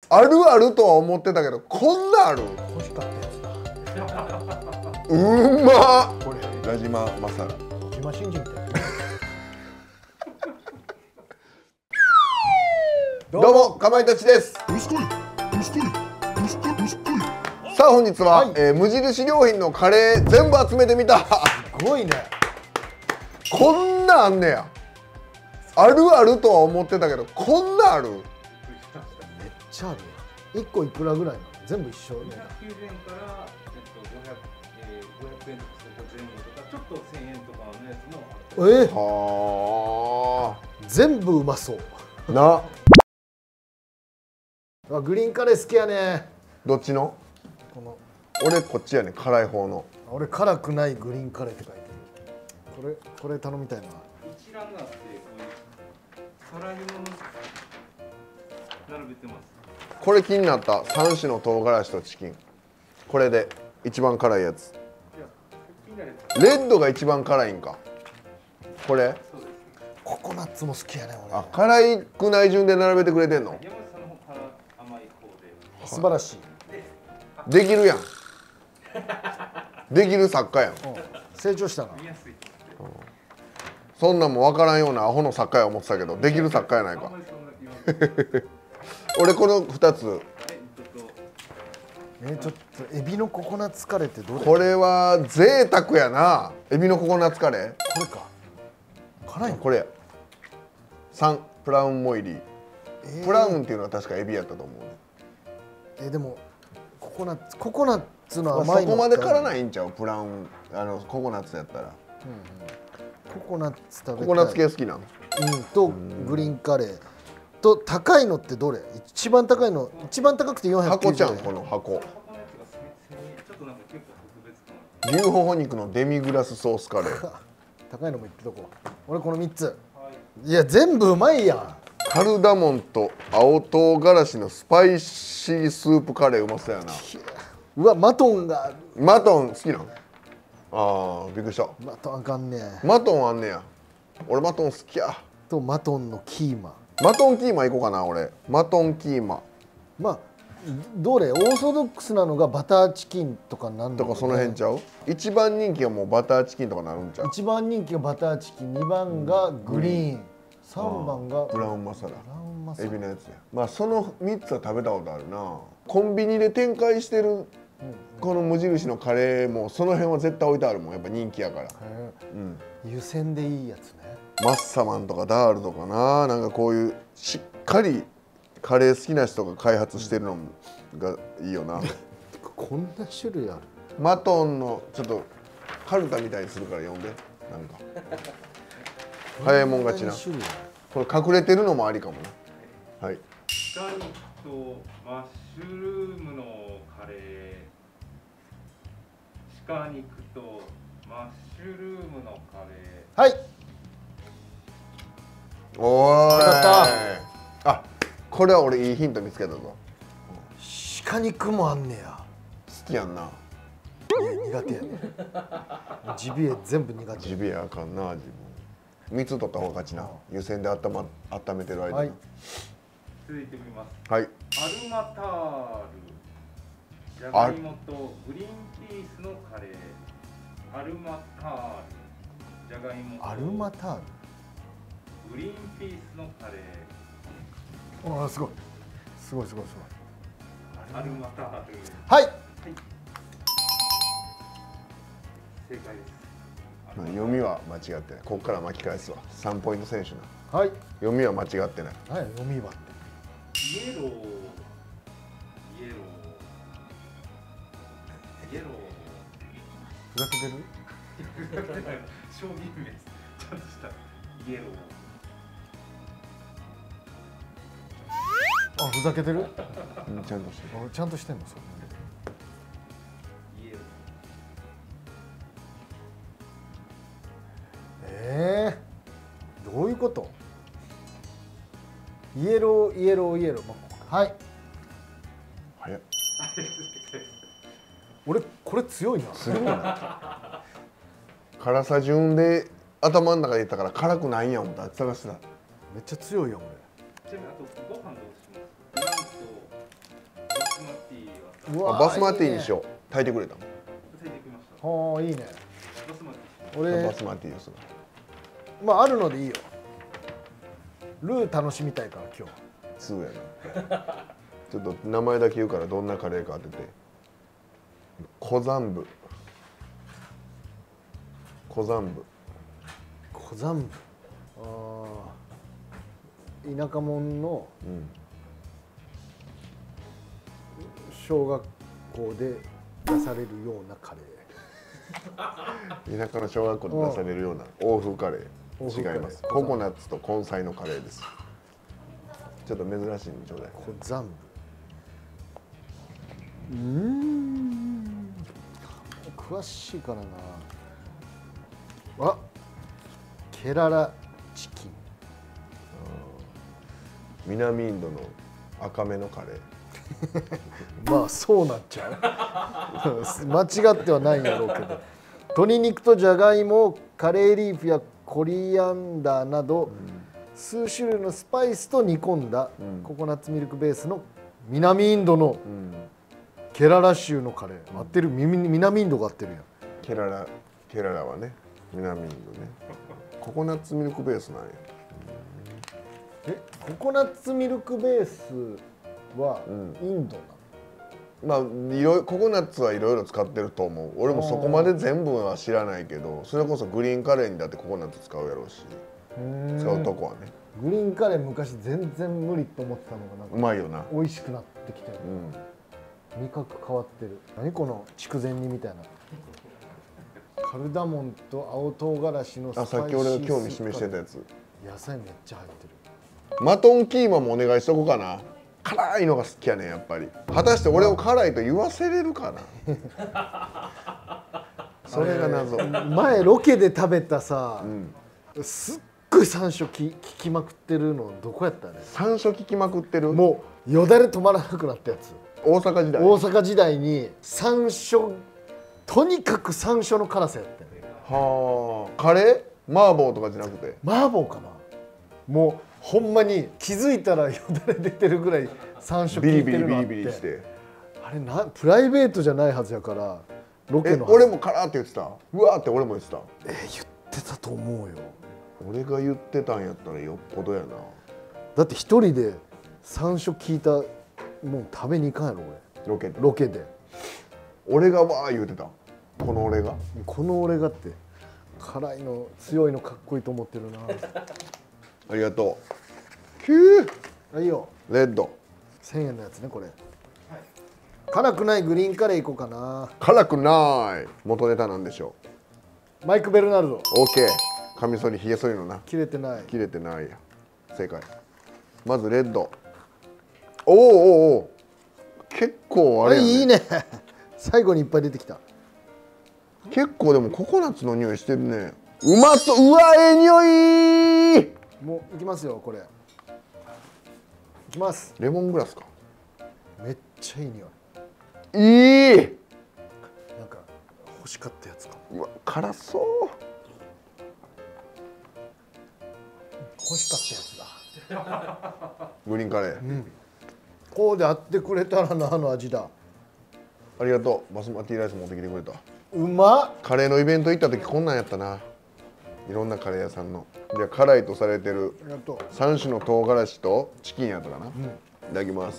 あるあるとは思ってたけど、こんなある。 欲しかったやつだ。 うまっ。 これラジママサラ。 小島真司みたいな。 どうもかまいたちです。さあ本日は、無印良品のカレー全部集めてみた。 すごいね。 こんなあんねや。あるあるとは思ってたけど、こんなある。 めっちゃあるやん。1個いくらぐらいなの？全部一緒ね。 290円から、500円とか50円とか、ちょっと1000円とかのやつもあったり。 は全部うまそう。 あ。な。 グリーンカレー好きやね。 どっちの？ この俺こっちやね、辛い方の。 俺辛くないグリーンカレーって書いてる。これ頼みたいな。 一覧があって、こういう辛いもの並べてます。 これ気になった。3種の唐辛子とチキン。これで一番辛いやつ。 いや、気になるやつ。 レッドが一番辛いんか。これ？ そうですね。 ココナッツも好きやね俺。 あ、辛くない順で並べてくれてんの？ 山内さんの方から甘い方で。 素晴らしい。 できるやん。できる作家やん。 成長したな。 見やすいって。 そんなんも分からんようなアホの作家や思ってたけど、できる作家やないかあんま。りそんな言わない。 俺この2つ。 ちょっとちょっとエビのココナッツカレーってどれ？ これは贅沢やな。エビのココナッツカレー。 これか。辛いの？ これや。3プラウンモイリー。プラウンっていうのは確かエビやったと思うね。 でもココナッツの甘いの。 そこまで辛ないんちゃう？プラウンココナッツやったら。 ココナッツ食べたい。 ココナッツ系好きなん？ とグリーンカレーと高いのってどれ？一番高いの、一番高くて490円。 箱ちゃん、この箱。 箱のやつがちょっとなんか結構特別かな。 牛ほほ肉のデミグラスソースカレー。 高いのも言ってとこう。俺この3つ。 はい。 いや全部うまいやん。 カルダモンと青唐辛子のスパイシースープカレーうまそうやな。 うわマトンがある。 マトン好きなん？ああ、びっくりした。 マトンあかんね。 マトンあんねや。俺マトン好きや。 とマトンのキーマ。 マトンキーマ行こうかな俺。マトンキーマまあどれ？オーソドックスなのがバターチキンとかなんのかね。 とかその辺ちゃう？一番人気はもうバターチキンとかなるんちゃう？ 一番人気がバターチキン、2番がグリーン、3番がブラウンマサラ。 ブラウンマサラ。 エビのやつや。まあその3つは食べたことあるな。コンビニで展開してるこの無印のカレーもその辺は絶対置いてあるもん。やっぱ人気やから。 湯煎でいいやつね。 マッサマンとかダールとかな、なんかこういうしっかりカレー好きな人が開発してるのがいいよな。 こんな種類ある。 マトンのちょっとカルタみたいにするから読んで。なんか早いもん勝ちな。 こん種類ある。 これ隠れてるのもありかもな。はい。 鹿肉とマッシュルームのカレー。鹿肉とマッシュルームのカレー。 はい。 おーい。 よかあ、これは俺いいヒント見つけたぞ。 鹿肉もあんねや。 好きやんな。 いや苦手やね。ジビエ全部苦手。 ジビエあかんな自分。3つ取った方が勝ちな。湯煎で温めてる間に。 続いてみます。 はい。 アルマタール。じゃがいもとグリーンピースのカレー。アルマタール。じゃがいもとアルマタール。 グリーンピースのカレー。 ああすごい。すごいすごいすアルマタール。 ごい。はい。 正解です。 読みは間違ってない。ここから巻き返すわ。3ポイント選手な。 はい。 読みは間違ってない。 はい読みはって。 イエロー。イエロー。イエロー。 ふざけてる？ 商品名です。ちゃんとしたイエロー。 あふざけてる？ うん、ちゃんとしてる。 あちゃんとしてんのそれ。 イエロどういうこと？イエローイエローイエロー。はい。 早っ。 俺これ強いな。 すごいな。辛さ順で頭の中で言ったから辛くないんや思ったら探してた。 めっちゃ強いやん俺。 ちなみにあとご飯どうします？なんとうわバスマティにしよう。炊いてくれた。 炊いてきました。 はあいいね。 バスマテ俺バスマティです。 まああるのでいいよ。ルー楽しみたいから今日。 そうやな。ちょっと名前だけ言うからどんなカレーか当てて。コザンブ。コザンブ。 コザンブ。ああ。田舎者のうん。 小学校で出されるようなカレ田舎の小学校で出されるような欧風カレ欧風カレーー。違います。ココナッツと根菜のカレーです。ちょっと珍しいのちょうだい。 ー。コザンブ。詳しいからな。あ、ケララチキン。 南インドの赤めのカレー。 まあそうなっちゃう間違ってはないんやろうけど、鶏肉とじゃがいも、カレーリーフやコリアンダーなど、数種類のスパイスと煮込んだココナッツミルクベースの南インドのケララ州のカレー、合ってる。南インドが合ってるやん。 ケララはね、南インドね。ココナッツミルクベースなんや。 ココナッツミルクベースはインドなの？ まあココナッツはいろいろ使ってると思う。俺もそこまで全部は知らないけど、それこそグリーンカレーにだってココナッツ使うやろうし、使うとこはね。 グリーンカレー昔全然無理と思ってたのがなんかうまいよな。 美味しくなってきてる。味覚変わってる。何この筑前煮みたいな。カルダモンと青唐辛子のスパイシーさっき俺が興味示してたやつ。 野菜めっちゃ入ってる。 マトンキーマもお願いしとこうかな。辛いのが好きやねんやっぱり。果たして俺を辛いと言わせれるかな。それが謎。 前ロケで食べたさ、すっごい山椒ききまくってるのどこやったね。 山椒効きまくってる。 もうよだれ止まらなくなったやつ。 大阪時代。 大阪時代に山椒、とにかく山椒の辛さやったよね。 はあ。カレー？麻婆とかじゃなくて。 麻婆かな。もうほんまに気づいたらよだれ出てるぐらい山椒効いてるのあって。 ビリビリビリビリして。 あれプライベートじゃないはずやからロケのはず。 俺も辛って言ってた。うわーって俺も言ってた。 言ってたと思うよ。 俺が言ってたんやったらよっぽどやな。 だって一人で山椒効いたもん食べに行かんやろ俺。ロケで。 俺がわー言うてた。この俺がって辛いの強いのかっこいいと思ってるな。 ありがとう。キュー。 いいよ。 レッド。 1000円のやつねこれ。辛くないグリーンカレーいこうかな。 辛くない。元ネタなんでしょマイク・ベルナルド。 う。オッケー。カミソリひげ剃りのな。 切れてない。 切れてないや。正解。まずレッド。おおおお。結構あれやね。 いいね。最後にいっぱい出てきた。 結構でもココナッツの匂いしてるね。うまそう。うわええ匂い。 もういきますよこれ。いきます。 レモングラスか。 めっちゃいい匂い。 いい。 なんか欲しかったやつかも。 うわ辛そう。 欲しかったやつだ。 グリーンカレー。 こうであってくれたらなあの味だ。 ありがとう。バスマティライス持ってきてくれた。 うまっ。 カレーのイベント行った時こんなんやったな。いろんなカレー屋さんの。じゃあ辛いとされてるありがとう。 3種の唐辛子とチキンやったかな。いただきます。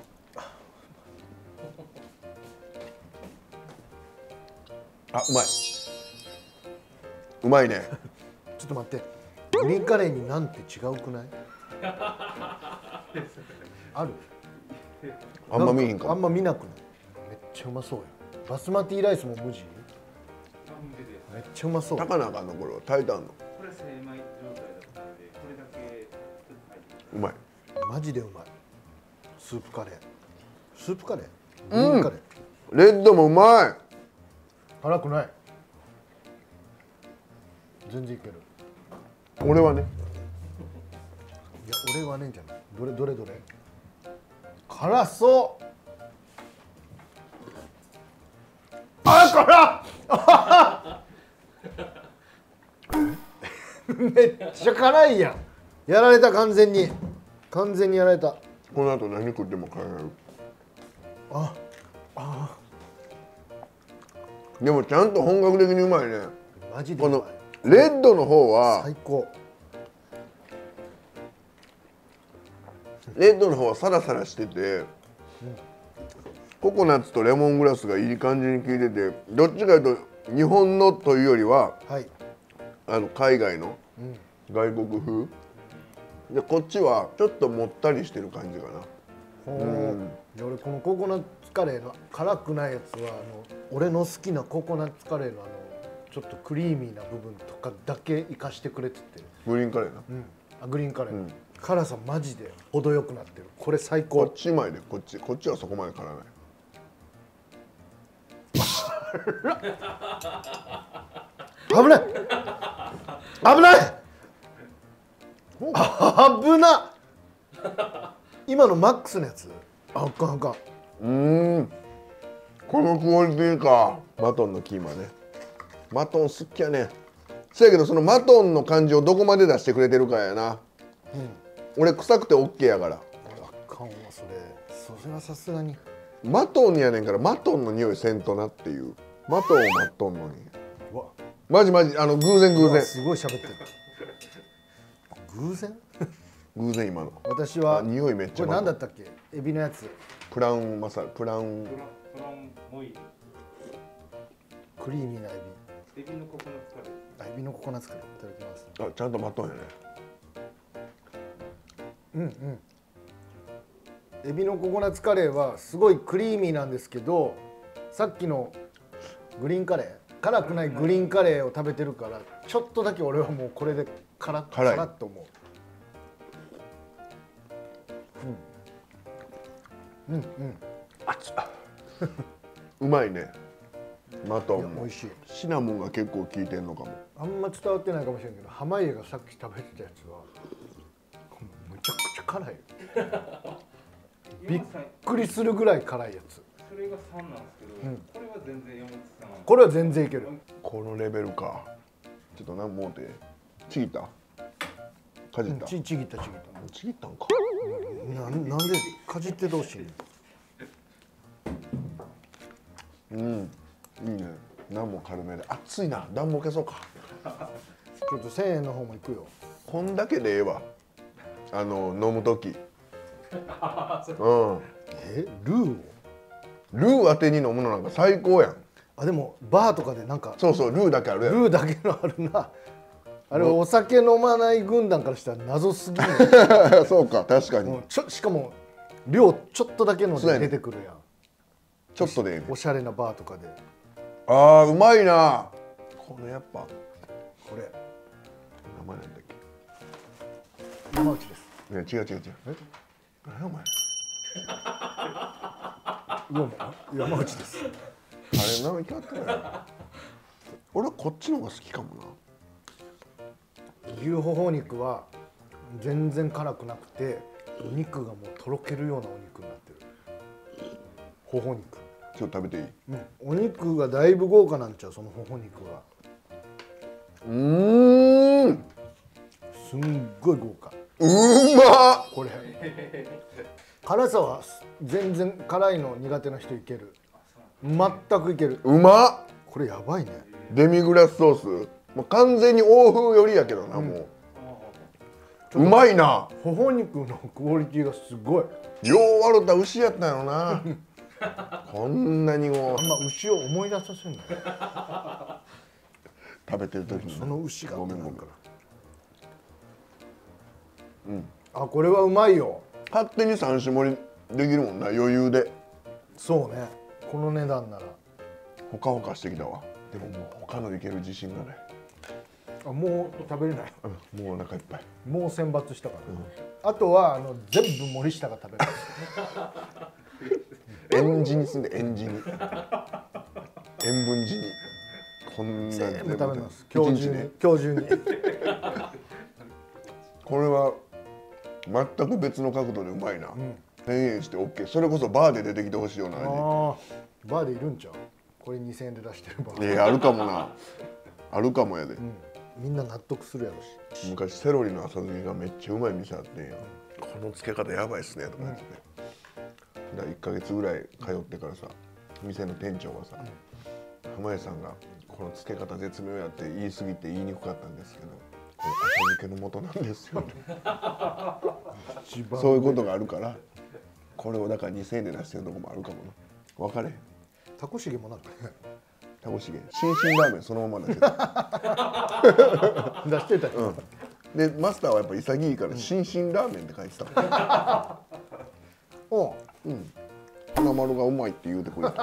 あ、うまい。うまいね。 ちょっと待って。グリーンカレーになんて違うくない？ある？ あんま見えへんかも。 あんま見なくない？めっちゃうまそうよ。バスマティライスも無地？めっちゃうまそう。 高菜あかんのこれは炊いたんの。 これ精米状態だったので、これだけうまい。 マジでうまい。スープカレー。スープカレー？グリーンカレー。 レッドもうまい。 辛くない。全然いける。 俺はね。 いや俺はねんじゃない。どれ。辛そう。あ、辛っ。めっちゃ辛いやん。やられた。完全にやられた。 この後何食っても辛いなる。 あ、 でもちゃんと本格的にうまいね。 マジでうまい。 このレッドの方は最高。 レッドの方はサラサラしてて、ココナッツとレモングラスがいい感じに効いてて、どっちかというと日本のというよりは、 はい。 海外の外国風で、こっちはちょっともったりしてる感じかな。 で俺このココナッツカレーの辛くないやつは俺の好きなココナッツカレーのちょっとクリーミーな部分とかだけ生かしてくれてて、 グリーンカレーな。 グリーンカレー、辛さマジで程よくなってる。これ最高。 こっちうまいで、こっちはそこまで辛ない。 危ない危ない危な今のマックスのやつ。あかんあかん。 このクオリティか。マトンのキーマね。マトン好きやね。せやけどそのマトンの感じをどこまで出してくれてるかやな。俺臭くて OK やから。 あかんわそれはさすがに。 マトンやねんからマトンの匂いせんとなっていう。マトンを待っとんのに。マジ偶然。 すごい喋ってる。偶然？ 偶然今の。 私は匂いめっちゃ。 これ何だったっけ？エビのやつ。 プラウンモイル。 クリーミーなエビ。エビのココナッツカレー。 エビのココナッツカレーいただきます。 ちゃんとマトンやね。 エビのココナッツカレーはすごいクリーミーなんですけど、さっきのグリーンカレー、辛くないグリーンカレーを食べてるからちょっとだけ俺はもうこれで辛っと思う。 うまいね。マトンも美味しい。 シナモンが結構効いてんのかも。 あんま伝わってないかもしれんけど、濱家がさっき食べてたやつはむちゃくちゃ辛い。びっくりするぐらい辛いやつ。 それが3なんですけど、これは全然山本さん。 これは全然いける。 このレベルか。ちょっと何もうてちぎった。かじった。 ちぎったちぎったんか。 なんでかじってどうしんの。いいね。何も軽めで。熱いな。暖房消そうか。 ちょっと1000円の方もいくよ。 こんだけでええわ。飲む時。ルー当てに飲むのなんか最高やん。 でもバーとかでなんかそうルーだけあるやん。 ルーだけのあるな。あれお酒飲まない軍団からしたら謎すぎる。 そうか、確かに。 しかも量ちょっとだけので出てくるやん。 ちょっとでおしゃれなバーとかで。 うまいな。このやっぱこれ名前なんだっけ。 山内です。 いや違う。何お前。 山内です。 あれ名前決まってない。俺はこっちの方が好きかもな。 牛ほほ肉は全然辛くなくて、お肉がもうとろけるようなお肉になってる。ほほ肉。 ちょっと食べていい？ お肉がだいぶ豪華なんちゃう、そのほほ肉は。すんごい豪華。 うまっ。 これ辛さは全然辛いの苦手な人いける。全くいける。 うまっ。 これやばいね。 デミグラスソースもう完全に欧風よりやけどな。もううまいな。 ほほ肉のクオリティがすごい。 よう笑った牛やったんやろな。こんなにもあんま牛を思い出させんの。 食べてる時にその牛がごめん。 これはうまいよ。 勝手に3種盛りできるもんな、余裕で。 そうね、この値段なら。 ほかほかしてきたわ。でももう他のいける自信がない。 もう食べれない。 もうお腹いっぱい。 もう選抜したから、あとは全部森下が食べる。 塩地にすんで、塩地に塩分地にこんな全部食べます。今日中にこれは全く別の角度でうまいな。1000円して OK。それこそバーで出てきてほしいような味。 バーでいるんちゃう。これ2000円で出してるバー。 あるかもな。あるかもやで。 みんな納得するやろし。 昔セロリの浅漬けがめっちゃうまい店あってんや。この漬け方やばいっすねとか言ってて、1ヶ月ぐらい通ってからさ、店の店長がさ、 濱家さんがこの漬け方絶妙やって言い過ぎて言いにくかったんですけど、これ浅漬けの素なんですよね。そういうことがあるから、これをだから2000円で出してるとこもあるかもな。分かれへん。 タコシゲもなんかタコシゲ新進ラーメンそのまま出してた。 出してたよ、 でマスターはやっぱ潔いから新進ラーメンって書いてた。花丸がうまいって言うてくれた。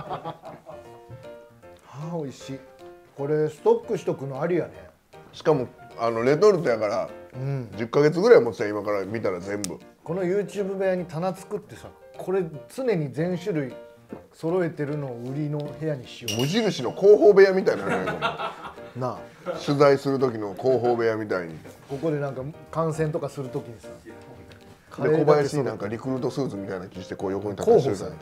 美味しい。これストックしとくのありやね。 しかもレトルトやから10ヶ月ぐらい持ってたよ、今から見たら全部。この YouTube 部屋に棚作ってさ、これ常に全種類揃えてるのを売りの部屋にしよ無印の広報部屋みたいなのやうなあ。 取材する時の広報部屋みたいに。 ここでなんか観戦とかする時にさ、 で小林になんかリクルートスーツみたいな着してこう横に立たしてるから。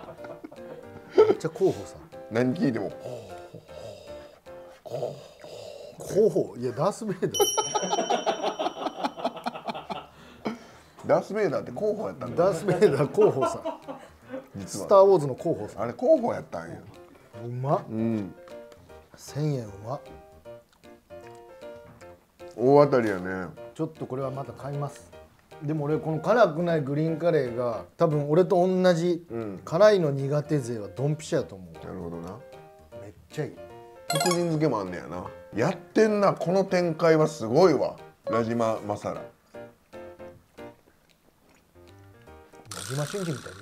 めっちゃ広報さん。 何聞いても広報、いやダースベイダー。 ダースベイダーって広報やったんだ。 ダースベイダー広報さん。 実はスターウォーズの広報さん。 あれ広報やったんや。 うまっ。1000円うまっ。 大当たりやね。 ちょっとこれはまた買います。でも俺この辛くないグリーンカレーが多分俺と同じ辛いの苦手勢はドンピシャやと思う。 なるほどな。 めっちゃいい。 福神漬けもあんねやな。やってんな、この展開はすごいわ。ラジママサラ。 ラジマ真司みたいに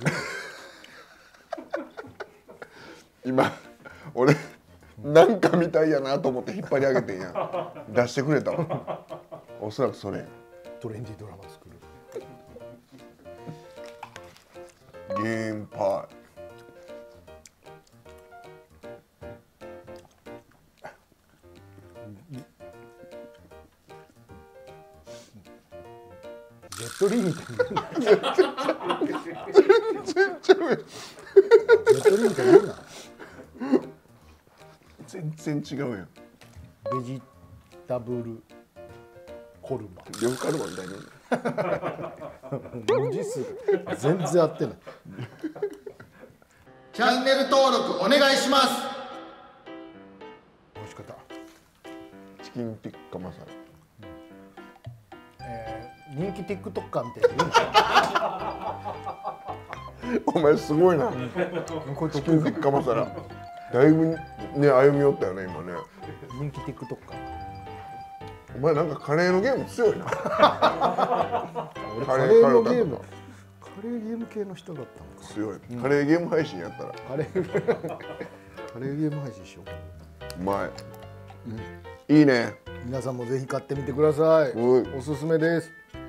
言う今俺なんかみたいやなと思って引っ張り上げてんや。出してくれたわ。おそらくそれ。 トレンディードラマ作る。 ゲームパイ。 ジェットリーみたいに言うな。 全然ちゃうやん。 ジェットリーみたいに言うな。 全然違うやん。 ベジタブルコルマ。 呂布カルマみたいに。 文字数が全然合ってない。 チャンネル登録お願いします。 美味しかった。 チキンティッカマサラ。 人気 TikToker みたいに言うな。 お前すごいな。 これチキンティッカマサラ。だいぶね歩み寄ったよね今ね。 人気 TikToker。 お前なんかカレーのゲーム強いな。 俺カレーのゲーム。カレーゲーム系の人だったのか。 強い。カレーゲーム配信やったら。 カレーゲーム配信しよう。 うまい。いいね。 皆さんもぜひ買ってみてください。おすすめです。